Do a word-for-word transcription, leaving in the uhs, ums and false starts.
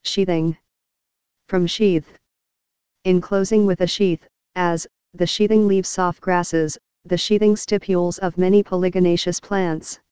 Sheathing. From sheath. Enclosing with a sheath, as, the sheathing leaves soft grasses, the sheathing stipules of many polygonaceous plants.